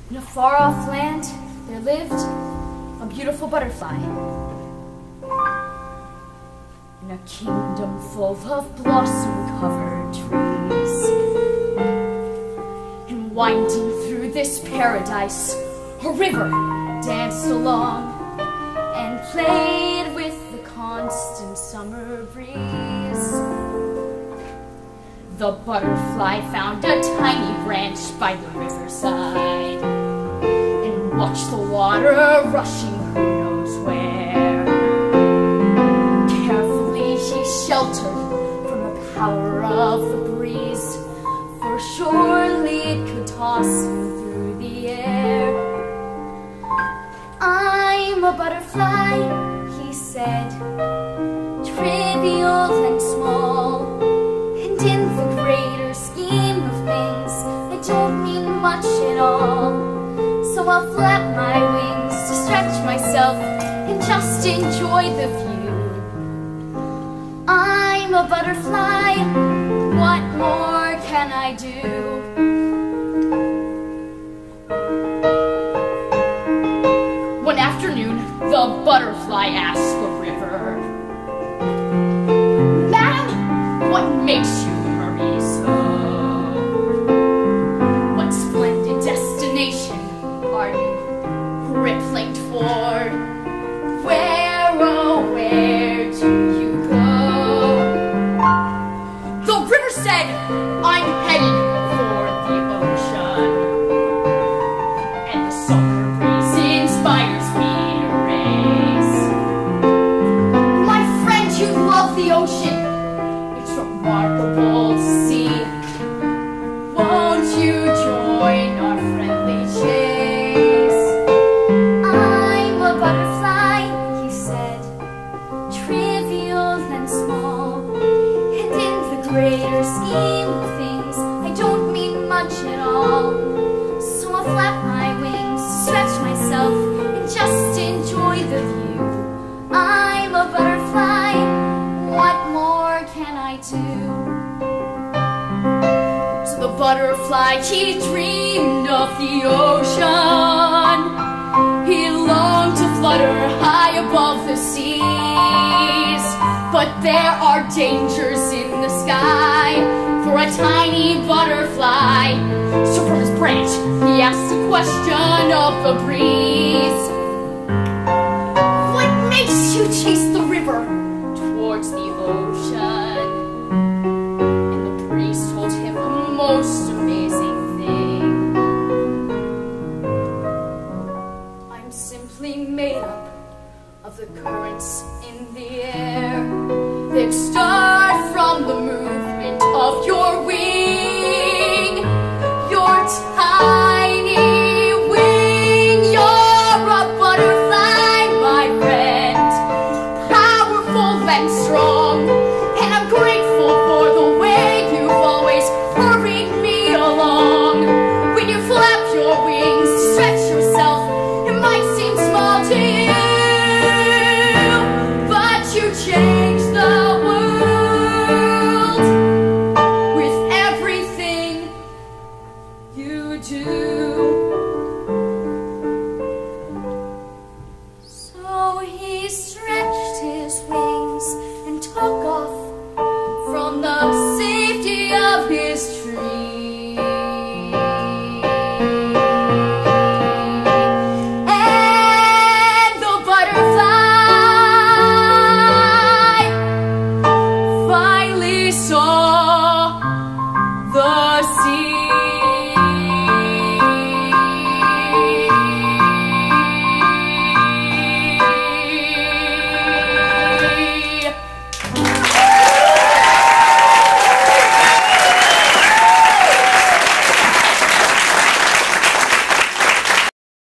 In a far-off land, there lived a beautiful butterfly. In a kingdom full of blossom-covered trees. And winding through this paradise, a river danced along and played with the constant summer breeze. The butterfly found a tiny branch by the riverside and watched the water rushing who knows where. Carefully she sheltered from the power of the breeze, for surely it could toss him through the air. I'm a butterfly, he said, trivial and small, and in the greater scheme of things, I don't mean much at all. So I'll flap my wings to stretch myself and just enjoy the view. I'm a butterfly, what more can I do? One afternoon, the butterfly asked the river, "Madam, what makes you hurry so? What splendid destination are you rippling toward? Where, oh, where do you go?" The river said, "I'm headed for the ocean, and the summer breeze inspires me to race." My friend, you love the ocean. It's remarkable to see. Won't you join our friendly chase? I'm a butterfly, he said, trivial and small, and in the greater scheme of things, I don't mean much at all. So I'll flap my wings, stretch myself, and just enjoy the view. I'm a butterfly, what more can I do? So the butterfly, he dreamed of the ocean. He longed to flutter high above the seas. But there are dangers in the sky for a tiny butterfly. So from his branch, he asked the question of the breeze. What makes you chase the river towards the ocean? And the breeze told him a most amazing thing. I'm simply made up of the currents in the air that start from the movement of your wing. Your tiny wing, you're a butterfly, my friend, powerful and strong, and I'm grateful for the way you've always hurried me along. When you flap your wings to stretch yourself, it might seem small to you, but you change the world with everything you do.